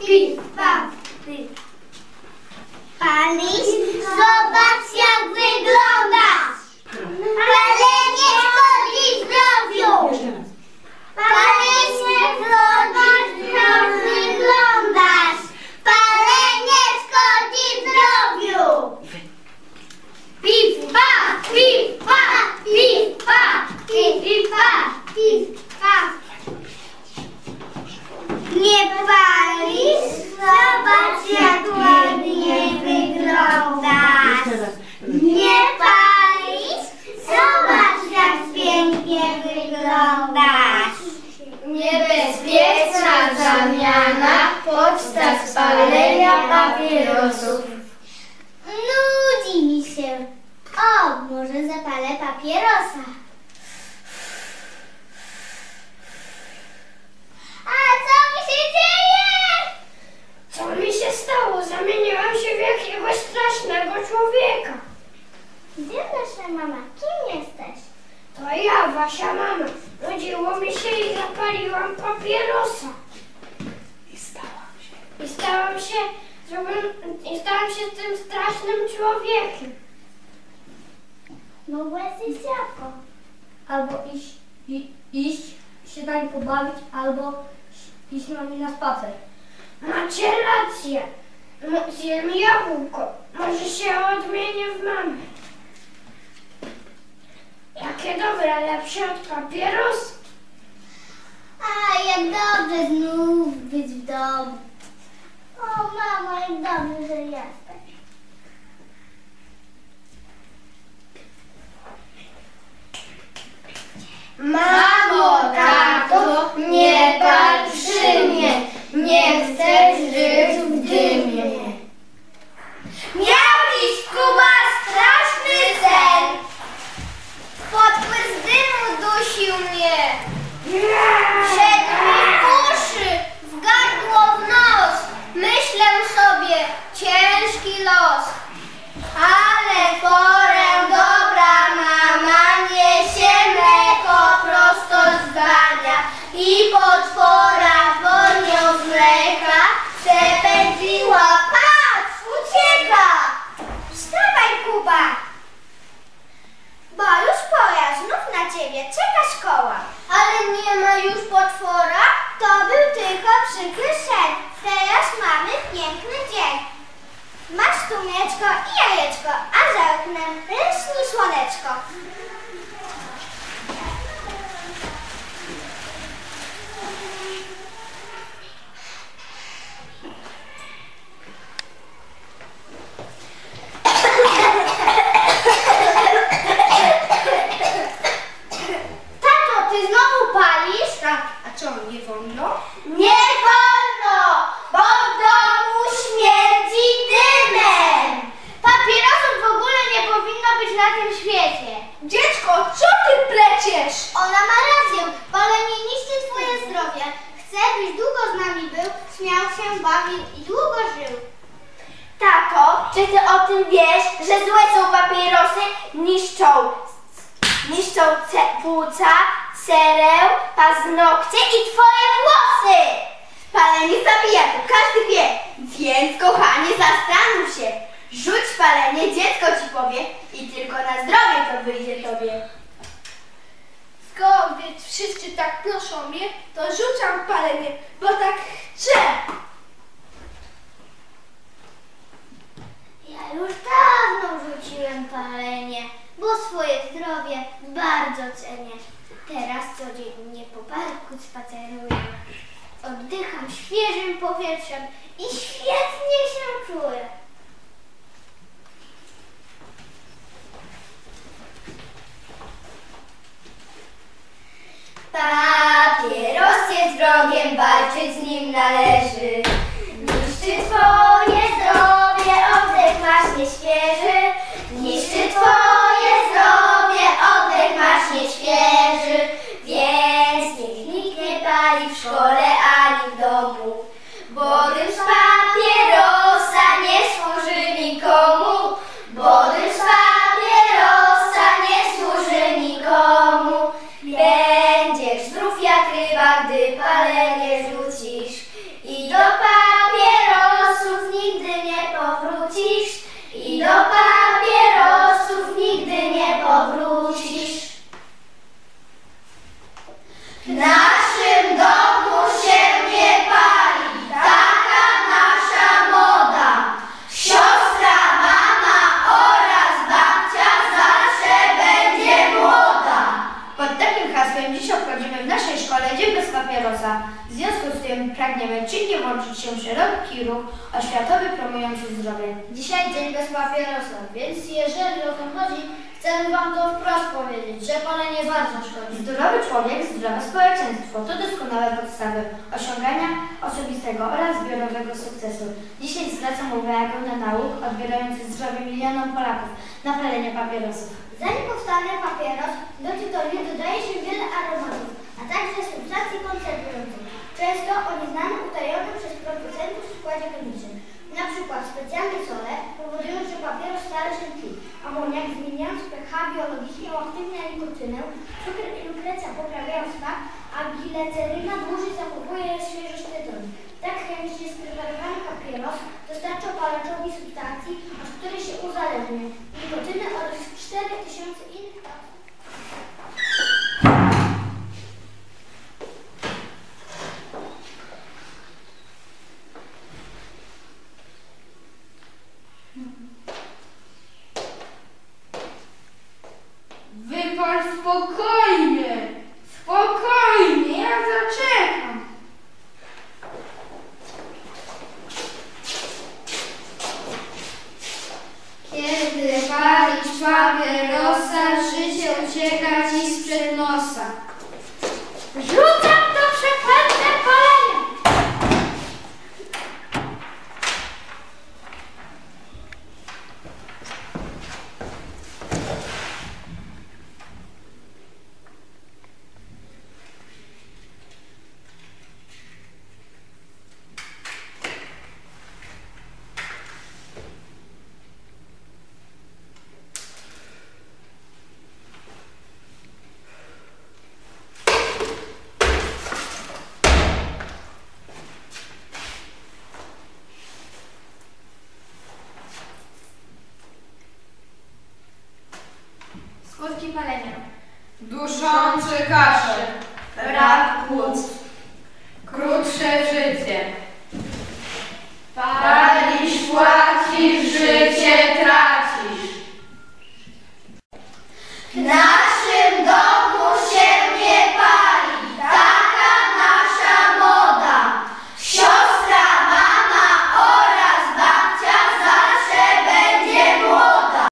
Pif, paf, pif. Palisz? Zobacz, jak wyglądasz. Palenie szkodzi zdrowiu. Palisz, zobacz, jak wyglądasz. Palenie szkodzi zdrowiu. Pif, paf, pif, paf, pif, paf, pif, paf, pif, paf. Nie palisz? Zobacz, jak ładnie wyglądasz. Nie palisz? Zobacz, jak pięknie wyglądasz. Niebezpieczna zamiana podczas palenia papierosów. Nudzi mi się. O, może zapalę papierosa. A co mi się dzieje? Co mi się stało? Zamieniłam się w jakiegoś strasznego człowieka. Gdzie nasza mama? Kim jesteś? To ja, wasza mama. Nudziło mi się i zapaliłam papierosa. I stałam się tym strasznym człowiekiem. Mogłaś zjeść jabłko. Albo iść się z nami pobawić, albo iść z nami na spacer. Macie rację. Zjem jabłko. Może się odmienię w mamę. Jakie dobre, lepsze od papierosu. A, jak dobrze znów być w domu. O, mamo, jak dobrze, że jesteś. Mamo, tato, nie patrz przy mnie. Nie chcę żyć w dymie. Miał dziś Kuba straszny sen. Podpływ dymu dusił mnie. Wszedł mi w uszy, w gardło, w nos. Myślę sobie, ciężki los. Ale porę dobra mama niesie mleko prosto z bania i potwora wonią z mleka przepędziła. Patrz, ucieka! Wstawaj, Kuba! Bo już pora, znów na ciebie czeka szkoła. Ale nie ma już potwora? To był tylko przykry sen. Teraz mamy piękny dzień. Masz tu mleczko i jajeczko, a za oknem lśni słoneczko. Tato, ty znowu palisz? Tak, a co, nie wolno? Nie wolno, bo w domu śmierdzi dymem. Papierosów w ogóle nie powinno być na tym świecie. Dziecko, co ty pleciesz? Ona ma rację, palenie niszczy twoje zdrowie. Chcę, byś długo z nami był, śmiał się, bawił i długo żył. Tato, czy ty o tym wiesz, że złe są papierosy? Niszczą płuca, cerę, paznokcie i twoje włosy! Palenie zabija, to każdy wie. Więc, kochanie, zastanów się. Rzuć palenie, dziecko ci powie i tylko na zdrowie to wyjdzie tobie. Skoro więc wszyscy tak proszą mnie, to rzucam palenie, bo tak chcę. Ja już dawno rzuciłem palenie, bo swoje zdrowie bardzo cenię. Teraz codziennie po parku spaceruję. Oddycham świeżym powietrzem i świetnie się czuję. Papieros jest wrogiem, walczyć z nim należy. Niszczy twoje zdrowie, oddech masz nieświeży. Niszczy twoje zdrowie, oddech masz nieświeży. Więc niech nikt nie pali w szkole ani w domu, bo dym z papierosa nie służy nikomu. Bo dym z papierosa nie służy nikomu. Będziesz zdrów jak ryba, gdy palenie rzucisz i do papierosa wrócisz. W naszym domu się nie pali, taka nasza moda. Siostra, mama oraz babcia zawsze będzie młoda. Pod takim hasłem dziś obchodzimy w naszej szkole Dzień bez papierosa. W związku z tym pragniemy czynnie włączyć się w szeroki ruch oświatowy promujący zdrowie. Dzisiaj dzień bez papierosa, więc jeżeli o to chodzi, chcemy Wam to wprost powiedzieć, że palenie bardzo szkodzi. Zdrowy człowiek, zdrowe społeczeństwo to doskonałe podstawy osiągania osobistego oraz zbiorowego sukcesu. Dzisiaj zwracam uwagę na nauk odbierający zdrowie milionom Polaków na palenie papierosów. Zanim powstanie papieros, do tytoniu dodaje się wiele aromatów, a także substancji konserwujących, często o nieznanym utajonym przez producentów składzie chemicznym. Na przykład specjalne sole powodują, że papieros stale się tli. Amoniak, zmieniając pH biologicznie, uaktywnia nikotynę, cukier i lukrecja poprawiają smak, a gliceryna dłużej zachowuje świeżość tytoniu. Tak chemicznie spreparowany papieros dostarcza palaczowi substancji, od której się uzależnia, nikotyny oraz 4000 innych toksyn. Wypal spokojnie, spokojnie, ja zaczekam. Kiedy palisz papierosa, życie ucieka ci sprzed nosa. Rzucam to przeklęte palenie! Skutki palenia. Duszący kaszel, rak płuc, krótsze życie. Palisz, płacisz, życie tracisz. Na